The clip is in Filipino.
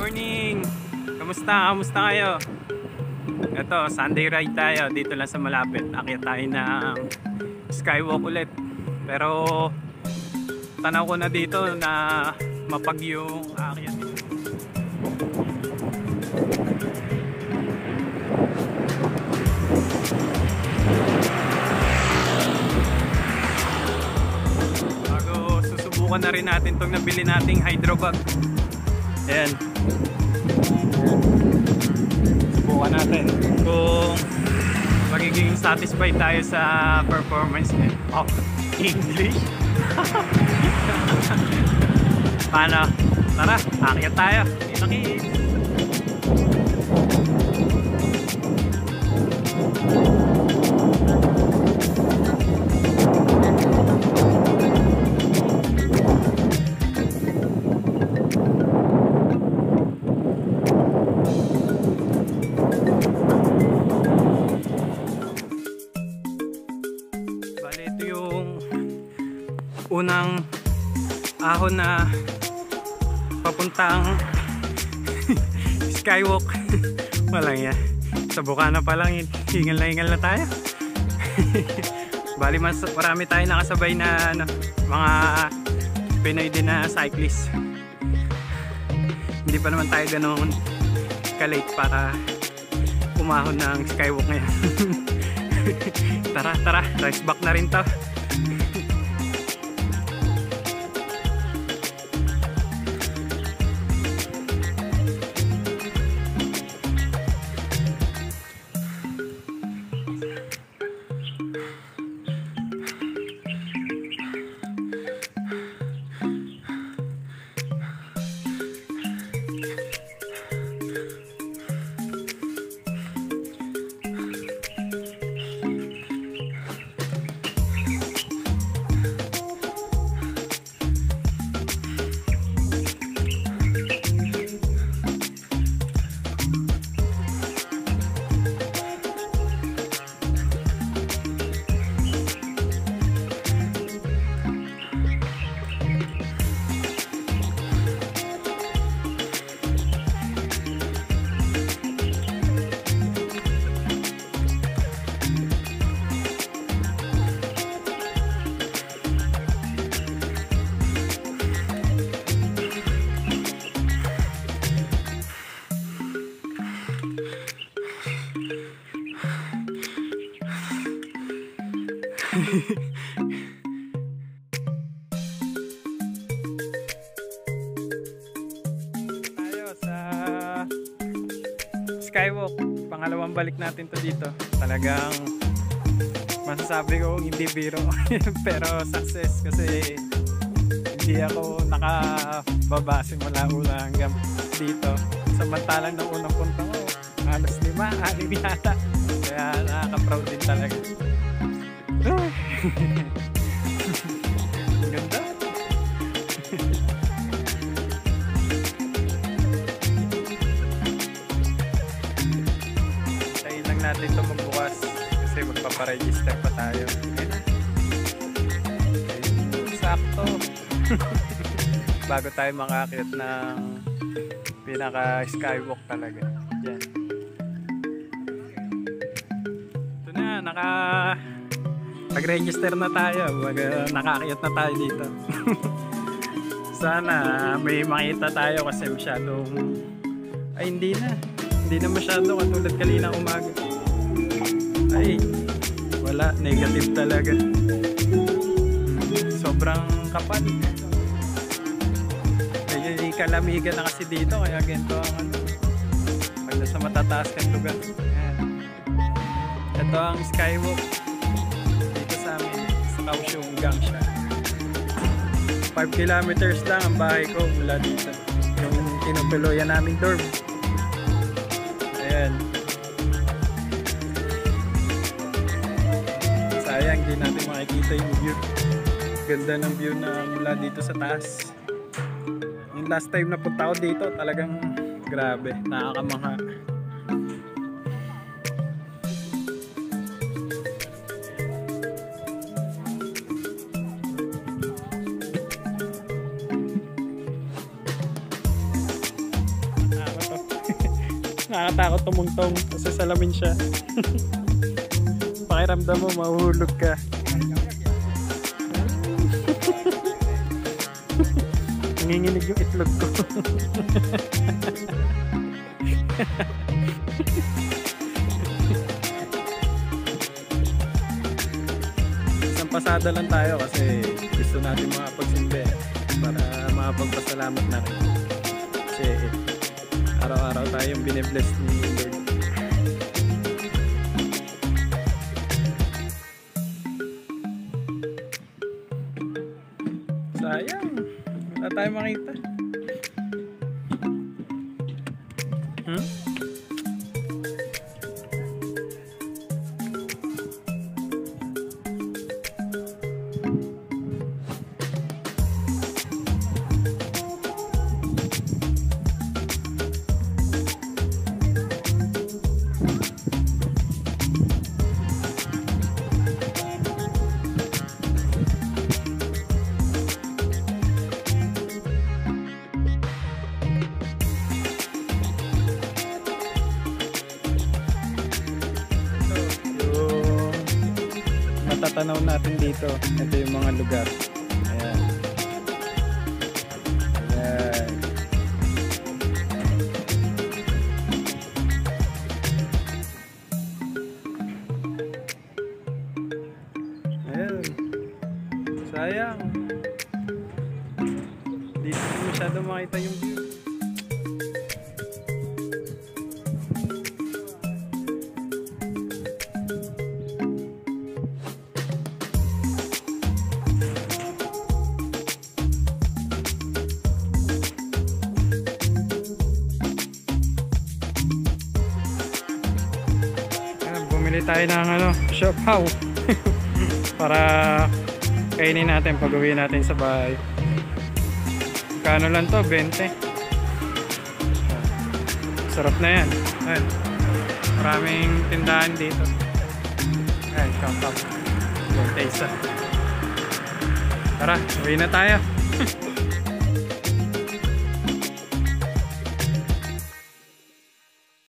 morning! Kamusta? Kamusta kayo? Ito, Sunday ride tayo. Dito lang sa malapit. Akyat tayo ng skywalk ulit. Pero tanaw ko na dito na mapag yung akyat. Bago susubukan na rin natin itong nabili nating hydro bag. Ayan. Subukan natin kung magiging satisfied tayo sa performance niya. Oh, English? Paano? Tara, akyat tayo. Kita-kits! Unang ahon na papuntang skywalk. Walang yan. Sa Bukana pa lang, hingal na tayo. Bali marami tayo nakasabay na mga Pinoy din na cyclist. Hindi pa naman tayo ganoon ka-late para umahon ng skywalk ngayon. Tara, race back na rin to. Tayo sa skywalk, pangalawang balik natin to dito. Talagang masasabi ko hindi biro pero success kasi hindi ako nakababa simula una hanggang dito. Samantalang ng unang punta ko halos 5-6 yata, kaya nakaka-proud din talaga. Ang ganda. Tayin lang natin ito magbukas kasi magpaparegister pa tayo. Sakto. Bago tayo makakit ng pinaka skywalk talaga. Yan. Ito na, nag-register na tayo, nakaakyat na tayo dito. Sana may makita tayo kasi masyadong hindi na masyado katulad kanina umaga. Ay, wala, negative talaga. Sobrang kapal. May kalamigan na kasi dito kaya ganito ang pag nasa matataas kang lugar. Ayan. Ito ang skywalk sa Kaohsiung Gangsha. 5 kilometers lang ang bahay ko mula dito. Yung tinutuloyan naming dorm. Ayan. Sayang di natin makikita yung view. Ganda ng view na mula dito sa taas. Yung last time na punta ko dito talagang grabe, nakakamangha. Nakakatakot tumungtong kasi salamin siya. Pakiramdam mo, mahuhulog ka. Nanginginig yung itlog ko. Isang pasada lang tayo kasi gusto natin makapagsimbe para makapagpasalamat natin. Kasi araw-araw tayong binibless ni Lord. Sayang, wala tayong makita. Matatanaw natin dito. Ito yung mga lugar. Ayan. Ayan. Ayan. Sayang. Dito hindi masyado makita yung view. Bumili tayo ng shop how para kainin natin pag uwi natin sa bahay. Kano lang to? 20. Sarap na yan. Ayan. Maraming tindahan dito. Ayan, shop how 20 isa. Tara, uwi na tayo.